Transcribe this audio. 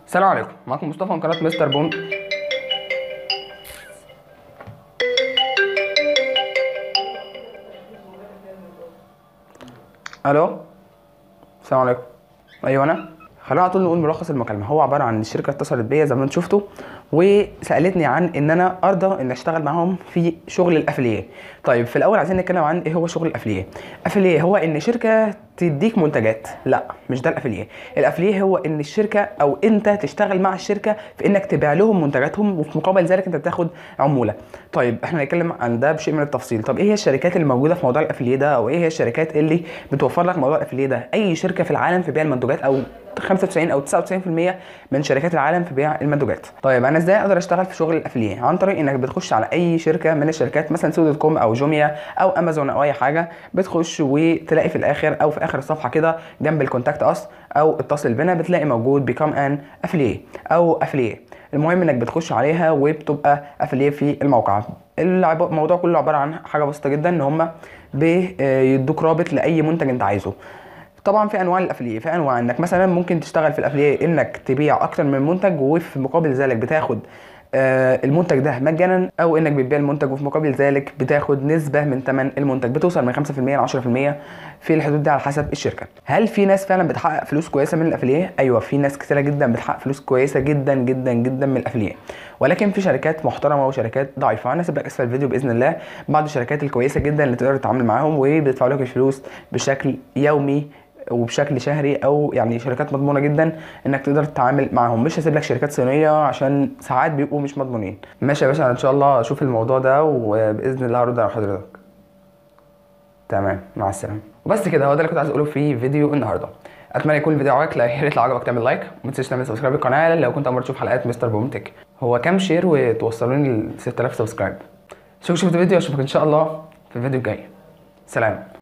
السلام عليكم، معكم مصطفى من قناه مستر بوم. الو، السلام عليكم. ايوه انا. خلينا على طول نقول ملخص المكالمه. هو عباره عن الشركه اتصلت بيا زي ما انتم شفتوا، وسالتني عن ان انا ارضى ان اشتغل معاهم في شغل الافلييه. طيب في الاول عايزين نتكلم عن ايه هو شغل الافلييه. الافلييه هو ان شركه تديك منتجات. لا، مش ده الافلييه. الافلييه هو ان الشركه او انت تشتغل مع الشركه في انك تبيع لهم منتجاتهم، وفي مقابل ذلك انت بتاخد عموله. طيب احنا هنتكلم عن ده بشيء من التفصيل. طب ايه هي الشركات اللي موجوده في موضوع الافلييه ده، او ايه هي الشركات اللي بتوفر لك موضوع الافلييه ده؟ اي شركه في العالم في بيع المنتجات، او 95 او 99% من شركات العالم في بيع المنتجات. طيب انا ازاي اقدر اشتغل في شغل الافلييه؟ عن طريق انك بتخش على اي شركه من الشركات، مثلا سو دوت كوم او جوميا او امازون او اي حاجه. بتخش وتلاقي في الاخر او في اخر الصفحه كده جنب الكونتاكت اس او اتصل بنا، بتلاقي موجود بيكام ان افلييه او افلييه. المهم انك بتخش عليها وبتبقى افلييه في الموقع. الموضوع كله عباره عن حاجه بسيطه جدا، ان هم بيدوك رابط لاي منتج انت عايزه. طبعا في انواع الافليه، في انواع انك مثلا ممكن تشتغل في الافليه انك تبيع اكتر من منتج، وفي مقابل ذلك بتاخد المنتج ده مجانا، او انك بتبيع المنتج وفي مقابل ذلك بتاخد نسبه من ثمن المنتج، بتوصل من 5% ل 10% في الحدود دي على حسب الشركه. هل في ناس فعلا بتحقق فلوس كويسه من الافليه؟ ايوه، في ناس كتيره جدا بتحقق فلوس كويسه جدا جدا جدا من الافليه، ولكن في شركات محترمه وشركات ضعيفه. انا هسيب لك اسفل الفيديو باذن الله بعض الشركات الكويسه جدا اللي تقدر تتعامل معاهم وبيدفعوا لك الفلوس بشكل يومي وبشكل شهري، او يعني شركات مضمونه جدا انك تقدر تتعامل معاهم. مش هسيب لك شركات صينيه عشان ساعات بيبقوا مش مضمونين. ماشي يا باشا، انا ان شاء الله اشوف الموضوع ده وباذن الله هرد على حضرتك. تمام، مع السلامه. وبس كده، هو ده اللي كنت عايز اقوله في فيديو النهارده. اتمنى يكون الفيديو عجبك. يا ريت لو عجبك تعمل لايك، وما تنساش تعمل سبسكرايب للقناه لو كنت اول مره تشوف حلقات مستر بومتك. هو كام شير وتوصلوني ل 6000 سبسكرايب؟ شوف الفيديو، اشوفك ان شاء الله في الفيديو الجاي. سلام.